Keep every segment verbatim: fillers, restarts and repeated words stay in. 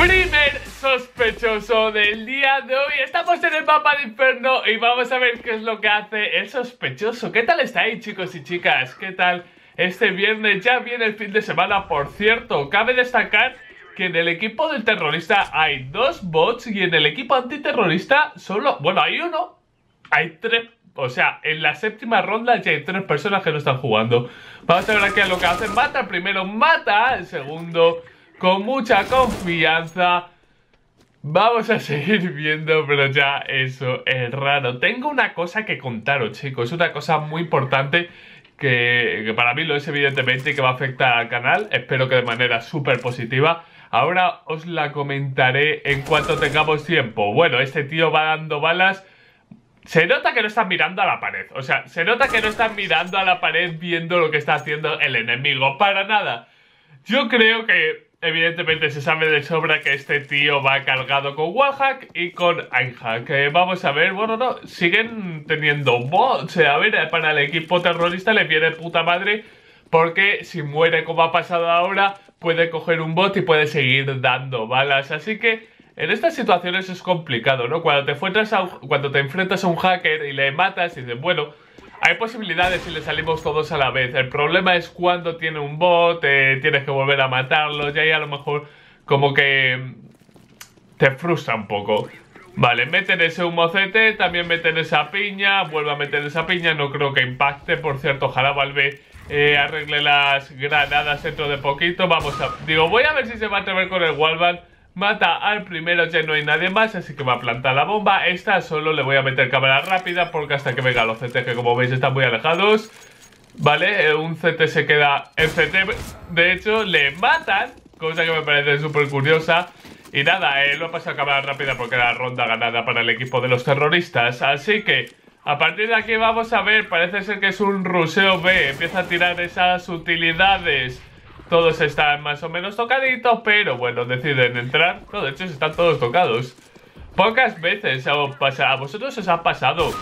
Primer sospechoso del día de hoy. Estamos en el mapa de Inferno y vamos a ver qué es lo que hace el sospechoso. ¿Qué tal estáis, chicos y chicas? ¿Qué tal? Este viernes ya viene el fin de semana. Por cierto, cabe destacar que en el equipo del terrorista hay dos bots y en el equipo antiterrorista solo... Bueno, hay uno. Hay tres. O sea, en la séptima ronda ya hay tres personas que no están jugando. Vamos a ver aquí a lo que hacen. Mata el primero, mata el segundo. Con mucha confianza. Vamos a seguir viendo, pero ya eso es raro. Tengo una cosa que contaros, chicos. Una cosa muy importante que, que para mí lo es evidentemente y que va a afectar al canal. Espero que de manera súper positiva. Ahora os la comentaré en cuanto tengamos tiempo. Bueno, este tío va dando balas. Se nota que no están mirando a la pared. O sea, se nota que no están mirando a la pared viendo lo que está haciendo el enemigo. Para nada. Yo creo que evidentemente se sabe de sobra que este tío va cargado con wallhack y con iHack. Eh, vamos a ver, bueno, no, siguen teniendo bots. A ver, para el equipo terrorista le viene puta madre porque si muere como ha pasado ahora, puede coger un bot y puede seguir dando balas. Así que en estas situaciones es complicado, ¿no? Cuando te enfrentas a un, cuando te enfrentas a un hacker y le matas y dices, bueno, hay posibilidades si le salimos todos a la vez. El problema es cuando tiene un bot, eh, tienes que volver a matarlo, y ahí a lo mejor como que te frustra un poco. Vale, meten ese humocete, también meten esa piña, vuelve a meter esa piña, no creo que impacte. Por cierto, ojalá Valve eh, arregle las granadas dentro de poquito. Vamos a... Digo, voy a ver si se va a atrever con el wallbang. Mata al primero, ya no hay nadie más, así que va a plantar la bomba. Esta solo le voy a meter cámara rápida porque hasta que venga los C T, que como veis están muy alejados. Vale, eh, un C T se queda en C T. De hecho, le matan, cosa que me parece súper curiosa. Y nada, eh, lo he pasado a cámara rápida porque era la ronda ganada para el equipo de los terroristas. Así que a partir de aquí vamos a ver, parece ser que es un ruseo B. Empieza a tirar esas utilidades. Todos están más o menos tocaditos, pero bueno, deciden entrar. No, de hecho están todos tocados. Pocas veces os pasa, a vosotros os ha pasado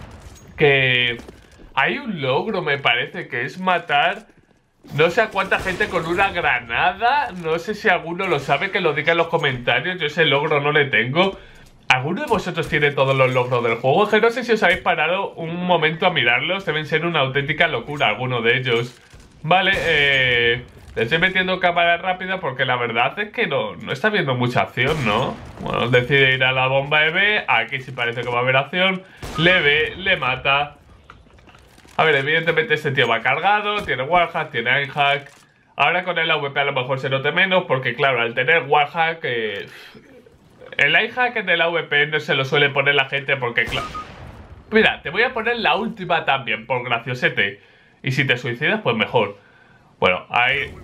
que hay un logro, me parece, que es matar no sé a cuánta gente con una granada. No sé si alguno lo sabe, que lo diga en los comentarios. Yo ese logro no le tengo. ¿Alguno de vosotros tiene todos los logros del juego? Que no sé si os habéis parado un momento a mirarlos. Deben ser una auténtica locura alguno de ellos. Vale, eh... le estoy metiendo cámara rápida porque la verdad es que no, no está viendo mucha acción, ¿no? Bueno, decide ir a la bomba de B. Aquí sí parece que va a haber acción. Le ve, le mata. A ver, evidentemente este tío va cargado. Tiene wallhack, tiene iHack. Ahora con el A W P a lo mejor se note menos porque claro, al tener wallhack... Eh, el iHack en el A W P no se lo suele poner la gente porque claro... Mira, te voy a poner la última también por graciosete. Y si te suicidas, pues mejor. Bueno, ahí...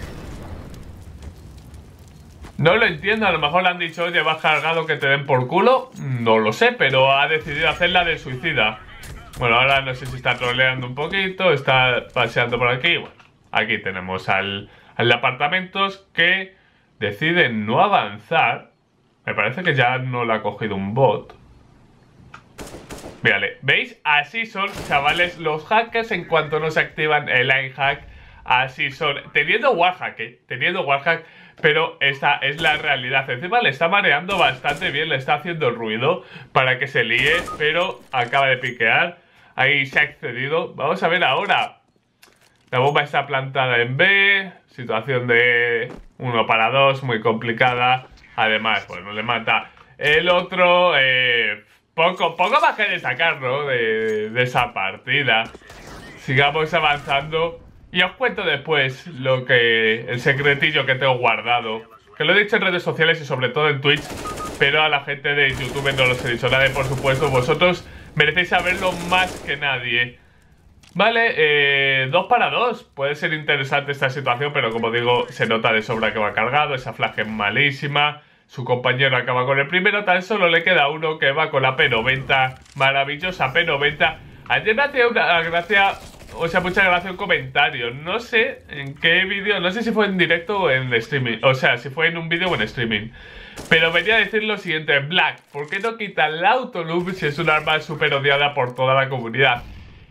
No lo entiendo, a lo mejor le han dicho, oye, vas cargado que te den por culo. No lo sé, pero ha decidido hacer la del suicida. Bueno, ahora no sé si está troleando un poquito, está paseando por aquí. Bueno, aquí tenemos al, al de apartamentos que decide no avanzar. Me parece que ya no le ha cogido un bot. Mírale, ¿veis? Así son, chavales, los hackers en cuanto no se activan el iHack. Así son, teniendo wallhack, ¿eh? Teniendo wallhack, pero esta es la realidad. Encima le está mareando bastante bien, le está haciendo ruido para que se líe, pero acaba de piquear. Ahí se ha excedido. Vamos a ver ahora. La bomba está plantada en B. Situación de uno para dos, muy complicada. Además, bueno, le mata el otro. Eh, poco, poco más que destacar, ¿no? De, de esa partida. Sigamos avanzando. Y os cuento después lo que... el secretillo que tengo guardado. Que lo he dicho en redes sociales y sobre todo en Twitch. Pero a la gente de YouTube no los he dicho nada. Y por supuesto vosotros merecéis saberlo más que nadie. Vale, eh, dos para dos. Puede ser interesante esta situación, pero como digo, se nota de sobra que va cargado. Esa flash es malísima. Su compañero acaba con el primero. Tan solo le queda uno que va con la P noventa. Maravillosa P noventa. Ayer me hacía una gracia... O sea, muchas gracias un comentario. No sé en qué vídeo, no sé si fue en directo o en streaming. O sea, si fue en un vídeo o en streaming. Pero venía a decir lo siguiente: Black, ¿por qué no quitan la autoloop si es un arma súper odiada por toda la comunidad?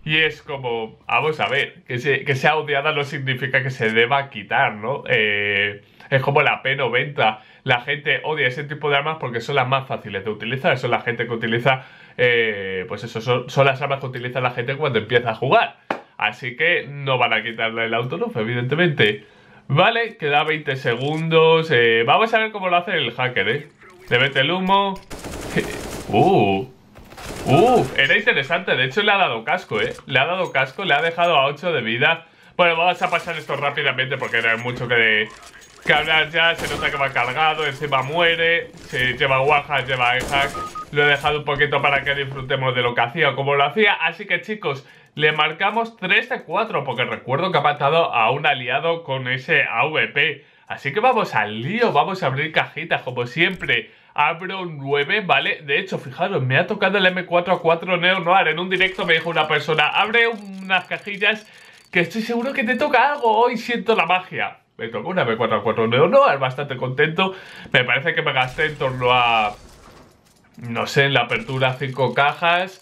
Y es como, vamos a ver, que, se, que sea odiada no significa que se deba quitar, ¿no? Eh, es como la P noventa. La gente odia ese tipo de armas porque son las más fáciles de utilizar. Son la gente que utiliza, eh, pues eso, son, son las armas que utiliza la gente cuando empieza a jugar. Así que no van a quitarle el autoluf, evidentemente. Vale, queda veinte segundos. Eh, vamos a ver cómo lo hace el hacker, ¿eh? Le mete el humo. Uh... Uf, era interesante, de hecho le ha dado casco, eh Le ha dado casco, le ha dejado a ocho de vida. Bueno, vamos a pasar esto rápidamente porque no hay mucho que, que hablar ya. Se nota que va cargado, encima muere. Se lleva Wallhack, lleva E-Hack. Lo he dejado un poquito para que disfrutemos de lo que hacía o como lo hacía. Así que chicos, le marcamos tres de cuatro porque recuerdo que ha matado a un aliado con ese A V P. Así que vamos al lío, vamos a abrir cajitas como siempre. Abro nueve, ¿vale? De hecho, fijaros, me ha tocado el M cuatro A cuatro Neo Noir. En un directo me dijo una persona, abre unas cajillas que estoy seguro que te toca algo. Hoy siento la magia. Me tocó una M cuatro A cuatro Neo Noir, bastante contento. Me parece que me gasté en torno a, no sé, en la apertura cinco cajas.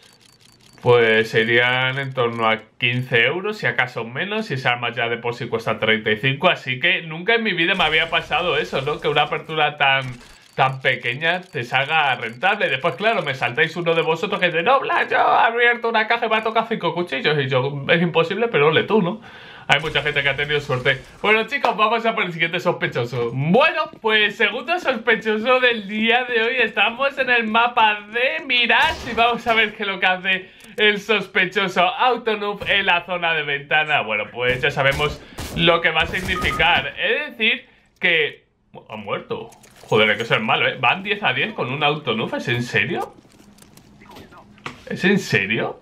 Pues serían en torno a quince euros, si acaso menos. Y esa arma ya de por sí cuesta treinta y cinco. Así que nunca en mi vida me había pasado eso, ¿no? Que una apertura tan... tan pequeña te salga rentable. Después, claro, me saltáis uno de vosotros que dice, no, Blas, yo he abierto una caja y me ha tocado cinco cuchillos. Y yo, es imposible, pero ole tú, ¿no? Hay mucha gente que ha tenido suerte. Bueno, chicos, vamos a por el siguiente sospechoso. Bueno, pues segundo sospechoso del día de hoy. Estamos en el mapa de Mirage y vamos a ver qué es lo que hace el sospechoso Autonoob en la zona de ventana. Bueno, pues ya sabemos lo que va a significar. Es decir, que... ha muerto. Joder, hay que ser malo, ¿eh? Van diez a diez con un Autonoob. ¿Es en serio? ¿Es en serio?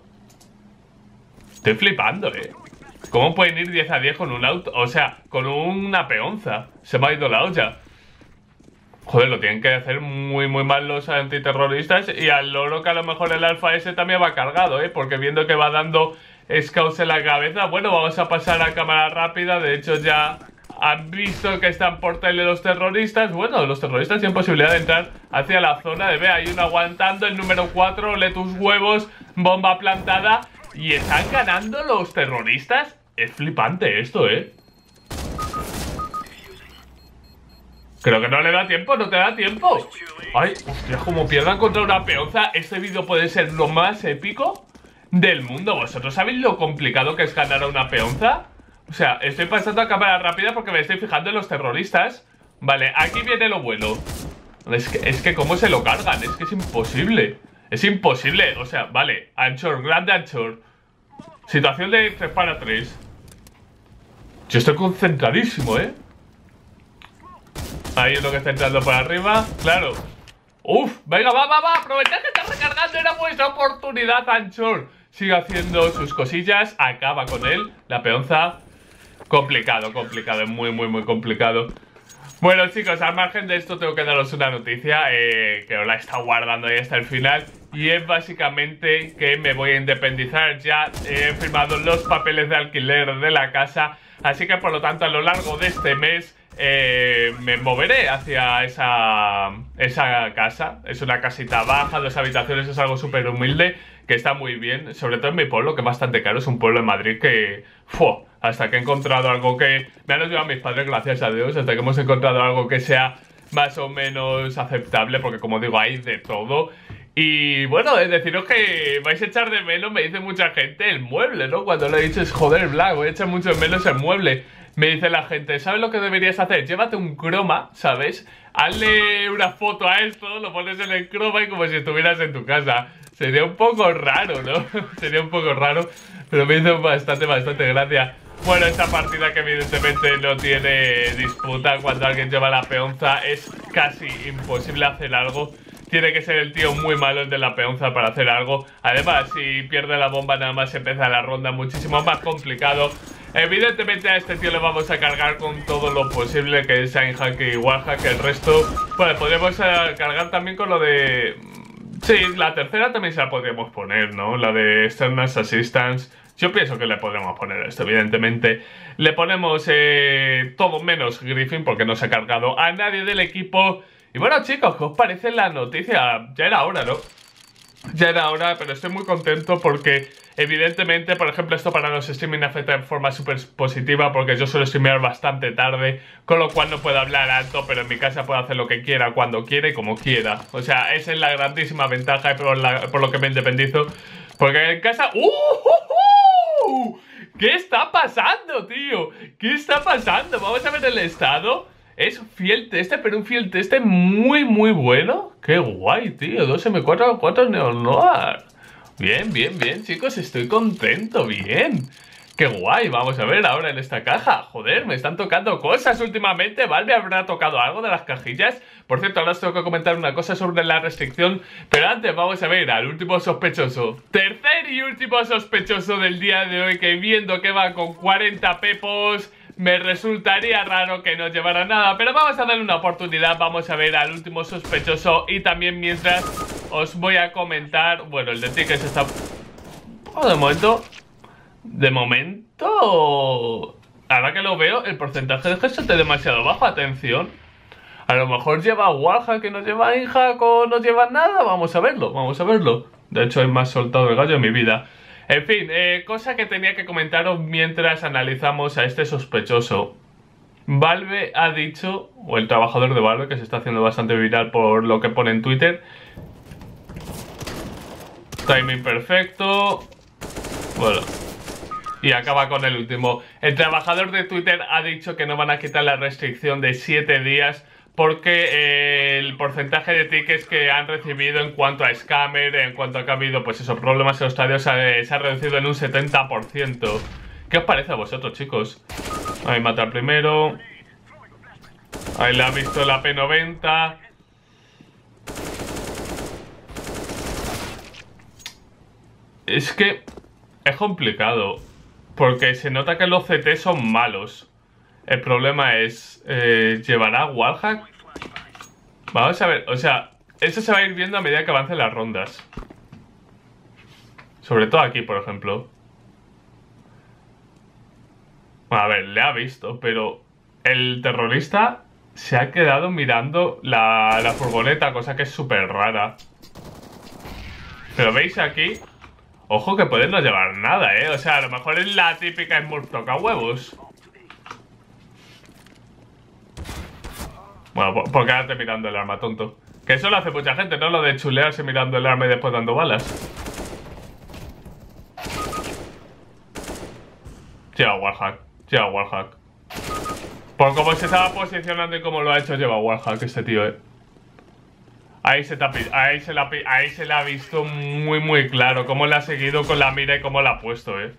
Estoy flipando, ¿eh? ¿Cómo pueden ir diez a diez con un auto? O sea, con una peonza. Se me ha ido la olla. Joder, lo tienen que hacer muy, muy mal los antiterroristas. Y al loro que a lo mejor el alfa ese también va cargado, ¿eh? Porque viendo que va dando scouts en la cabeza. Bueno, vamos a pasar a cámara rápida. De hecho, ya... han visto que están por tele los terroristas. Bueno, los terroristas tienen posibilidad de entrar hacia la zona de B. Hay uno aguantando, el número cuatro, le tus huevos, bomba plantada. Y están ganando los terroristas. Es flipante esto, ¿eh? Creo que no le da tiempo, no te da tiempo. Ay, hostia, como pierdan contra una peonza. Este vídeo puede ser lo más épico del mundo. ¿Vosotros sabéis lo complicado que es ganar a una peonza? O sea, estoy pasando a cámara rápida porque me estoy fijando en los terroristas. Vale, aquí viene lo bueno. Es que, es que cómo se lo cargan, es que es imposible. Es imposible, o sea, vale. Anchor, grande Anchor. Situación de tres para tres. Yo estoy concentradísimo, ¿eh? Ahí es lo que está entrando por arriba. Claro. Uf, venga, va, va, va. Aprovechad que está recargando, era vuestra oportunidad, Anchor. Sigue haciendo sus cosillas. Acaba con él, la peonza. Complicado, complicado, es muy, muy, muy complicado. Bueno, chicos, al margen de esto tengo que daros una noticia eh, que os la he estado guardando ahí hasta el final. Y es básicamente que me voy a independizar. Ya he firmado los papeles de alquiler de la casa. Así que por lo tanto a lo largo de este mes eh, me moveré hacia esa, esa casa. Es una casita baja, dos habitaciones, es algo súper humilde, que está muy bien, sobre todo en mi pueblo, que es bastante caro. Es un pueblo de Madrid que... ¡fua! Hasta que he encontrado algo que... me han ayudado mis padres, gracias a Dios. Hasta que hemos encontrado algo que sea más o menos aceptable, porque como digo, hay de todo. Y bueno, es deciros que vais a echar de menos, me dice mucha gente, el mueble, ¿no? Cuando lo he dicho es, joder, Black, voy a echar mucho de menos el mueble. Me dice la gente, ¿sabes lo que deberías hacer? Llévate un croma, ¿sabes? Hazle una foto a esto, lo pones en el croma y como si estuvieras en tu casa. Sería un poco raro, ¿no? Sería un poco raro, pero me hizo bastante, bastante gracia. Bueno, esta partida que evidentemente no tiene disputa. Cuando alguien lleva la peonza es casi imposible hacer algo. Tiene que ser el tío muy malo el de la peonza para hacer algo. Además, si pierde la bomba nada más empieza la ronda muchísimo más complicado. Evidentemente a este tío le vamos a cargar con todo lo posible, que es Shine-Hack y Wallhack. El resto, bueno, podemos cargar también con lo de... sí, la tercera también se la podríamos poner, ¿no? La de External Assistance. Yo pienso que le podremos poner esto, evidentemente. Le ponemos eh, todo menos Griffin porque no se ha cargado a nadie del equipo. Y bueno, chicos, ¿qué os parece la noticia? Ya era hora, ¿no? Ya era hora, pero estoy muy contento porque evidentemente, por ejemplo, esto para los streaming afecta de forma súper positiva porque yo suelo streamear bastante tarde, con lo cual no puedo hablar alto, pero en mi casa puedo hacer lo que quiera, cuando quiera y como quiera. O sea, esa es la grandísima ventaja y por, la, por lo que me independizo. Porque en casa... ¡Uh! ¡Uh! ¡Uh! ¿Qué está pasando, tío? ¿Qué está pasando? Vamos a ver el estado. Es fiel teste, pero un fiel teste muy, muy bueno. Qué guay, tío. dos eme cuatro, cuatro Neon Noir. Bien, bien, bien, chicos. Estoy contento, bien. Qué guay. Vamos a ver ahora en esta caja. Joder, me están tocando cosas últimamente. Valve habrá tocado algo de las cajillas. Por cierto, ahora os tengo que comentar una cosa sobre la restricción. Pero antes vamos a ver al último sospechoso. Tercer y último sospechoso del día de hoy, que viendo que va con cuarenta pepos, me resultaría raro que no llevara nada, pero vamos a darle una oportunidad. Vamos a ver al último sospechoso y también mientras os voy a comentar... Bueno, el de tickets está... Oh, de momento... De momento... Ahora que lo veo, el porcentaje de gestos es demasiado bajo. Atención. A lo mejor lleva Wallhack que no lleva Inhack o no lleva nada. Vamos a verlo, vamos a verlo. De hecho, hay más soltado el gallo en mi vida. En fin, eh, cosa que tenía que comentaros mientras analizamos a este sospechoso. Valve ha dicho, o el trabajador de Valve, que se está haciendo bastante viral por lo que pone en Twitter. Timing perfecto. Bueno. Y acaba con el último. El trabajador de Twitter ha dicho que no van a quitar la restricción de siete días porque eh, el porcentaje de tickets que han recibido en cuanto a scammer, en cuanto a que ha habido pues esos problemas en los estadios, se, se ha reducido en un setenta por ciento. ¿Qué os parece a vosotros, chicos? Ahí mata al primero. Ahí le ha visto la P noventa. Es que es complicado porque se nota que los C T son malos. El problema es, eh, ¿llevará Wallhack? Vamos a ver, o sea, eso se va a ir viendo a medida que avancen las rondas. Sobre todo aquí, por ejemplo. Bueno, a ver, le ha visto, pero el terrorista se ha quedado mirando la, la furgoneta, cosa que es súper rara. Pero veis aquí, ojo que pueden no llevar nada, ¿eh? O sea, a lo mejor es la típica Smurf toca huevos. Bueno, por, por quedarte mirando el arma, tonto. Que eso lo hace mucha gente, ¿no? Lo de chulearse mirando el arma y después dando balas. Lleva Wallhack, lleva Wallhack. Por cómo se estaba posicionando y cómo lo ha hecho, lleva Wallhack este tío, eh. Ahí se, ahí, se la, ahí se la ha visto muy muy claro. Cómo le ha seguido con la mira y cómo la ha puesto, eh.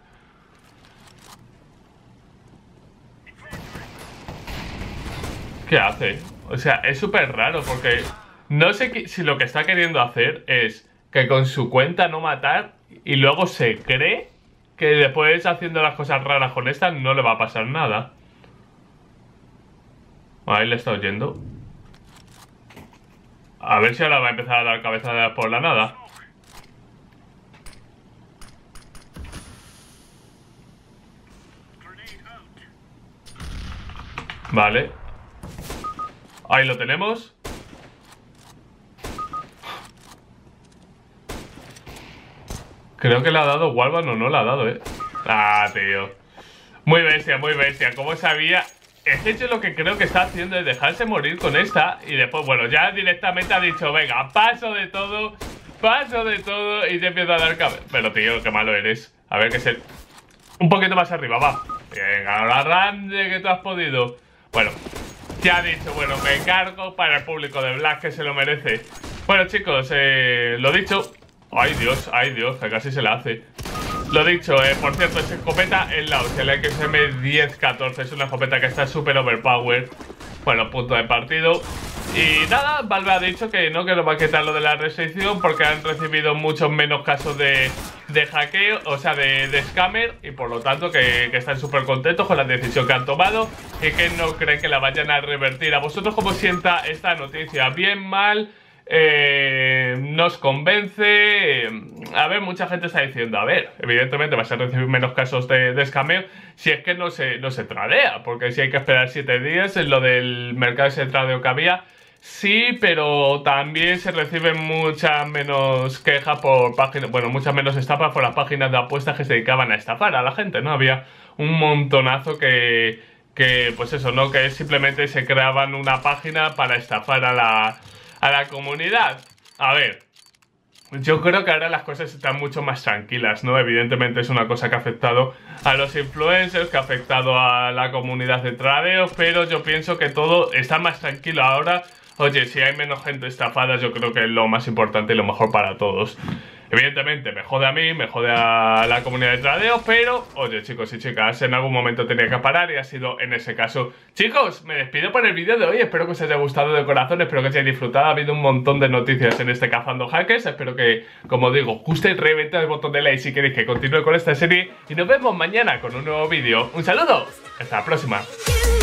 ¿Qué hace? O sea, es súper raro porque no sé qué, si lo que está queriendo hacer es que con su cuenta no matar y luego se cree que después haciendo las cosas raras con esta no le va a pasar nada. Ahí le está oyendo. A ver si ahora va a empezar a dar cabezadas por la nada. Vale. Ahí lo tenemos. Creo que le ha dado Walvan o no le ha dado, eh. Ah, tío. Muy bestia, muy bestia. ¿Cómo sabía? Es que yo lo que creo que está haciendo es dejarse morir con esta. Y después, bueno, ya directamente ha dicho, venga, paso de todo. Paso de todo. Y te empiezo a dar cabeza. Pero tío, qué malo eres. A ver, que se... Un poquito más arriba, va. Venga, ahora grande que tú has podido. Bueno, ya ha dicho, bueno, me encargo para el público de Black que se lo merece. Bueno, chicos, eh, lo dicho. Ay, Dios, ay, Dios, que casi se la hace. Lo dicho, eh, por cierto, esa escopeta es la hostia, la X M diez catorce. Es una escopeta que está súper overpowered. Bueno, punto de partido. Y nada, Valve ha dicho que no, que no va a quitar lo de la restricción porque han recibido muchos menos casos de, de hackeo, o sea, de, de scammer. Y por lo tanto que, que están súper contentos con la decisión que han tomado y que no creen que la vayan a revertir. ¿A vosotros cómo sienta esta noticia? ¿Bien, mal? Eh, nos convence. A ver, mucha gente está diciendo, a ver, evidentemente vas a recibir menos casos de, de escameo si es que no se, no se tradea, porque si hay que esperar siete días en lo del mercado ese tradeo que había. sí, pero también se reciben muchas menos quejas por páginas, bueno, muchas menos estafas por las páginas de apuestas que se dedicaban a estafar a la gente, ¿no? Había un montonazo que, que pues eso, ¿no? Que simplemente se creaban una página para estafar a la, a la comunidad. A ver, yo creo que ahora las cosas están mucho más tranquilas, ¿no? Evidentemente es una cosa que ha afectado a los influencers, que ha afectado a la comunidad de tradeo, pero yo pienso que todo está más tranquilo ahora. Oye, si hay menos gente estafada, yo creo que es lo más importante y lo mejor para todos. Evidentemente me jode a mí, me jode a la comunidad de tradeo, pero oye, chicos y chicas, en algún momento tenía que parar y ha sido en ese caso. Chicos, me despido por el vídeo de hoy, espero que os haya gustado de corazón, espero que os hayáis disfrutado. Ha habido un montón de noticias en este Cazando Hackers, espero que, como digo, guste y reventad el botón de like si queréis que continúe con esta serie y nos vemos mañana con un nuevo vídeo. Un saludo, hasta la próxima.